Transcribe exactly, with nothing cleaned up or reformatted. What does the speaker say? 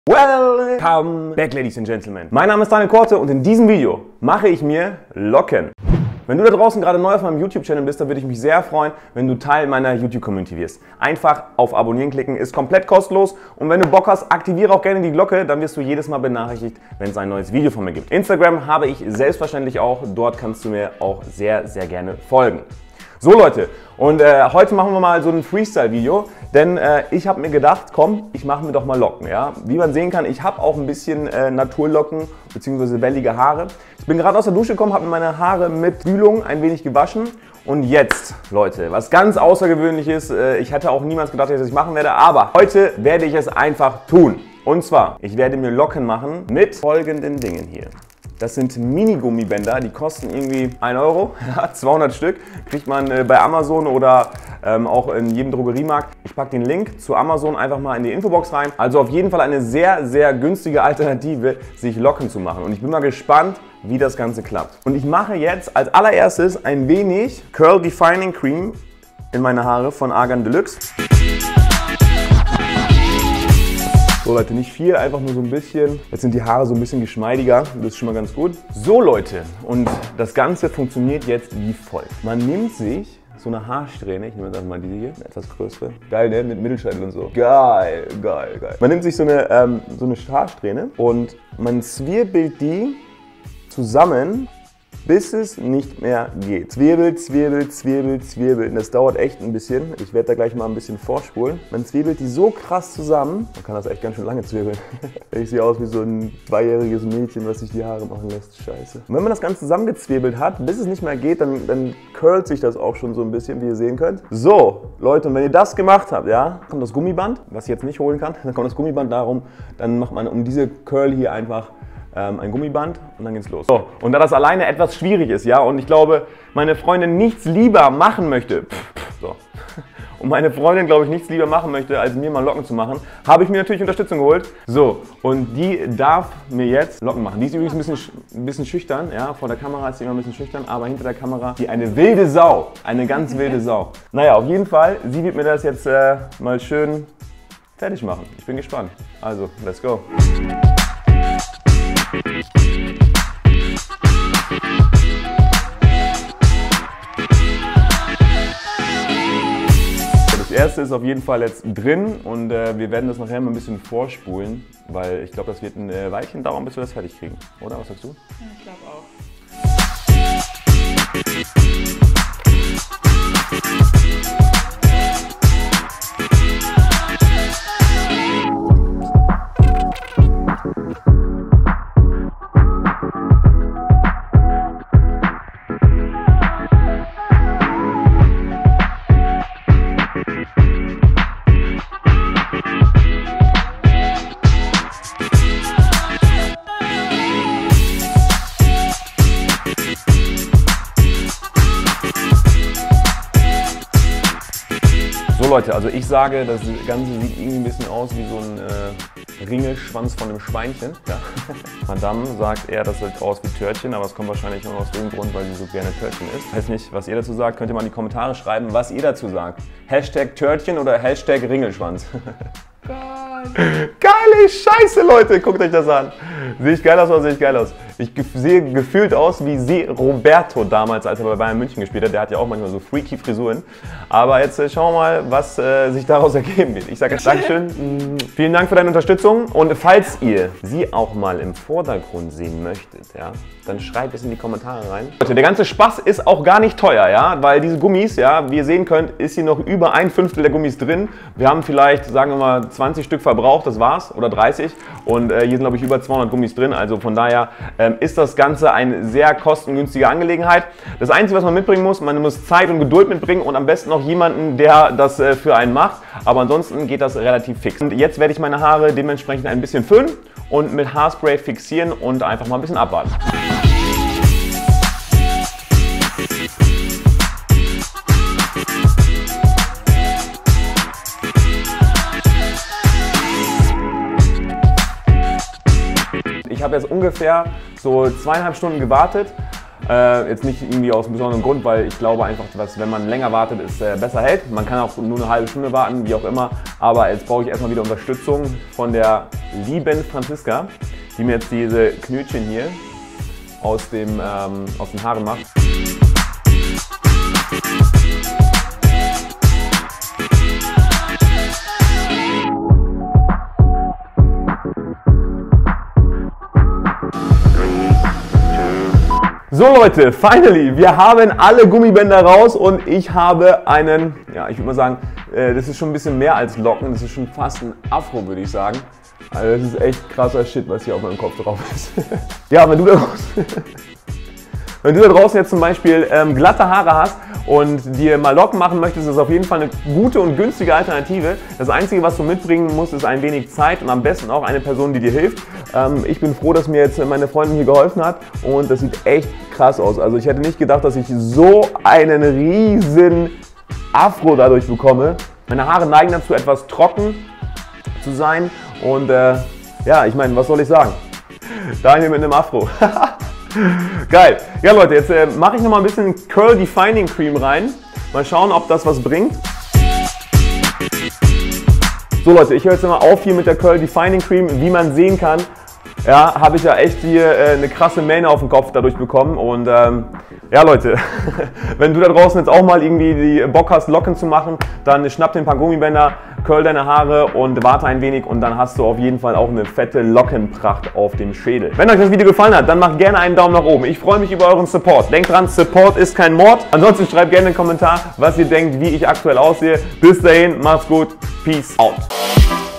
Welcome back, Ladies and Gentlemen. Mein Name ist Daniel Korte und in diesem Video mache ich mir Locken. Wenn du da draußen gerade neu auf meinem YouTube-Channel bist, dann würde ich mich sehr freuen, wenn du Teil meiner YouTube-Community wirst. Einfach auf Abonnieren klicken, ist komplett kostenlos und wenn du Bock hast, aktiviere auch gerne die Glocke, dann wirst du jedes Mal benachrichtigt, wenn es ein neues Video von mir gibt. Instagram habe ich selbstverständlich auch, dort kannst du mir auch sehr, sehr gerne folgen. So Leute, und äh, heute machen wir mal so ein Freestyle-Video, denn äh, ich habe mir gedacht, komm, ich mache mir doch mal Locken. Ja? Wie man sehen kann, ich habe auch ein bisschen äh, Naturlocken bzw. wellige Haare. Ich bin gerade aus der Dusche gekommen, habe meine Haare mit Spülung ein wenig gewaschen. Und jetzt, Leute, was ganz Außergewöhnliches, äh, ich hätte auch niemals gedacht, dass ich machen werde, aber heute werde ich es einfach tun. Und zwar, ich werde mir Locken machen mit folgenden Dingen hier. Das sind Mini-Gummibänder, die kosten irgendwie ein Euro, zweihundert Stück, kriegt man äh, bei Amazon oder ähm, auch in jedem Drogeriemarkt. Ich packe den Link zu Amazon einfach mal in die Infobox rein. Also auf jeden Fall eine sehr, sehr günstige Alternative, sich Locken zu machen. Und ich bin mal gespannt, wie das Ganze klappt. Und ich mache jetzt als allererstes ein wenig Curl Defining Cream in meine Haare von Argan Deluxe. So Leute, nicht viel, einfach nur so ein bisschen. Jetzt sind die Haare so ein bisschen geschmeidiger, das ist schon mal ganz gut. So Leute, und das Ganze funktioniert jetzt wie folgt. Man nimmt sich so eine Haarsträhne, ich nehme jetzt einfach mal diese hier, eine etwas größere. Geil, ne? Mit Mittelscheitel und so. Geil, geil, geil. Man nimmt sich so eine, ähm, so eine Haarsträhne und man zwirbelt die zusammen, bis es nicht mehr geht. Zwirbelt, zwirbelt, zwirbelt, zwirbelt. Und das dauert echt ein bisschen. Ich werde da gleich mal ein bisschen vorspulen. Man zwirbelt die so krass zusammen. Man kann das echt ganz schön lange zwirbeln. Ich sehe aus wie so ein zweijähriges Mädchen, was sich die Haare machen lässt. Scheiße. Und wenn man das Ganze zusammengezwirbelt hat, bis es nicht mehr geht, dann, dann curlt sich das auch schon so ein bisschen, wie ihr sehen könnt. So, Leute, und wenn ihr das gemacht habt, ja, kommt das Gummiband, was ich jetzt nicht holen kann. Dann kommt das Gummiband darum, dann macht man um diese Curl hier einfach ein Gummiband und dann geht's los. So, und da das alleine etwas schwierig ist, ja, und ich glaube, meine Freundin nichts lieber machen möchte, so, und meine Freundin, glaube ich, nichts lieber machen möchte, als mir mal Locken zu machen, habe ich mir natürlich Unterstützung geholt. So, und die darf mir jetzt Locken machen. Die ist übrigens ein bisschen, ein bisschen schüchtern, ja, vor der Kamera ist sie immer ein bisschen schüchtern, aber hinter der Kamera die eine wilde Sau, eine ganz wilde Sau. Naja, auf jeden Fall, sie wird mir das jetzt äh, mal schön fertig machen. Ich bin gespannt. Also, let's go. Das erste ist auf jeden Fall jetzt drin und äh, wir werden das nachher mal ein bisschen vorspulen, weil ich glaube, das wird ein äh, Weilchen dauern, bis wir das fertig kriegen. Oder? Was sagst du? Ja, ich glaube auch. So Leute, also ich sage, das Ganze sieht irgendwie ein bisschen aus wie so ein äh, Ringelschwanz von einem Schweinchen. Ja. Madame sagt eher, das sieht aus wie Törtchen, aber es kommt wahrscheinlich nur aus dem Grund, weil sie so gerne Törtchen isst. Weiß nicht, was ihr dazu sagt, könnt ihr mal in die Kommentare schreiben, was ihr dazu sagt. Hashtag Törtchen oder Hashtag Ringelschwanz. Geile Scheiße, Leute! Guckt euch das an. Sehe ich geil aus oder sehe ich geil aus? Ich ge sehe gefühlt aus wie Se Roberto damals, als er bei Bayern München gespielt hat. Der hat ja auch manchmal so freaky Frisuren. Aber jetzt äh, schauen wir mal, was äh, sich daraus ergeben wird. Ich sage jetzt Dankeschön. Mm, vielen Dank für deine Unterstützung. Und falls ihr sie auch mal im Vordergrund sehen möchtet, ja, dann schreibt es in die Kommentare rein. Leute, der ganze Spaß ist auch gar nicht teuer, ja, weil diese Gummis, ja, wie ihr sehen könnt, ist hier noch über ein Fünftel der Gummis drin. Wir haben vielleicht, sagen wir mal, zwanzig Stück verbraucht, das war's, oder dreißig. Und äh, hier sind, glaube ich, über zweihundert Gummis drin. Also von daher ähm, ist das Ganze eine sehr kostengünstige Angelegenheit. Das Einzige, was man mitbringen muss, man muss Zeit und Geduld mitbringen und am besten noch jemanden, der das äh, für einen macht. Aber ansonsten geht das relativ fix. Und jetzt werde ich meine Haare dementsprechend ein bisschen föhnen und mit Haarspray fixieren und einfach mal ein bisschen abwarten. Ich habe jetzt ungefähr so zweieinhalb Stunden gewartet. Äh, jetzt nicht irgendwie aus einem besonderen Grund, weil ich glaube einfach, dass wenn man länger wartet, es äh, besser hält. Man kann auch nur eine halbe Stunde warten, wie auch immer. Aber jetzt brauche ich erstmal wieder Unterstützung von der lieben Franziska, die mir jetzt diese Knötchen hier aus, dem, ähm, aus den Haaren macht. So Leute, finally, wir haben alle Gummibänder raus und ich habe einen, ja ich würde mal sagen, äh, das ist schon ein bisschen mehr als Locken, das ist schon fast ein Afro, würde ich sagen. Also das ist echt krasser Shit, was hier auf meinem Kopf drauf ist. Ja, wenn du da draußen, wenn du da draußen jetzt zum Beispiel ähm, glatte Haare hast und dir mal Locken machen möchtest, ist das auf jeden Fall eine gute und günstige Alternative. Das Einzige, was du mitbringen musst, ist ein wenig Zeit und am besten auch eine Person, die dir hilft. Ähm, ich bin froh, dass mir jetzt meine Freundin hier geholfen hat und das sieht echt krass aus. Also ich hätte nicht gedacht, dass ich so einen riesen Afro dadurch bekomme. Meine Haare neigen dazu, etwas trocken zu sein und äh, ja, ich meine, was soll ich sagen? Daniel mit einem Afro. Geil. Ja Leute, jetzt äh, mache ich noch mal ein bisschen Curl Defining Cream rein. Mal schauen, ob das was bringt. So Leute, ich höre jetzt mal auf hier mit der Curl Defining Cream. Wie man sehen kann, ja, habe ich ja echt hier äh, eine krasse Mähne auf dem Kopf dadurch bekommen. Und ähm, ja Leute, wenn du da draußen jetzt auch mal irgendwie die Bock hast, Locken zu machen, dann schnapp dir ein paar Gummibänder, curl deine Haare und warte ein wenig und dann hast du auf jeden Fall auch eine fette Lockenpracht auf dem Schädel. Wenn euch das Video gefallen hat, dann macht gerne einen Daumen nach oben. Ich freue mich über euren Support. Denkt dran, Support ist kein Mord. Ansonsten schreibt gerne einen Kommentar, was ihr denkt, wie ich aktuell aussehe. Bis dahin, macht's gut. Peace out.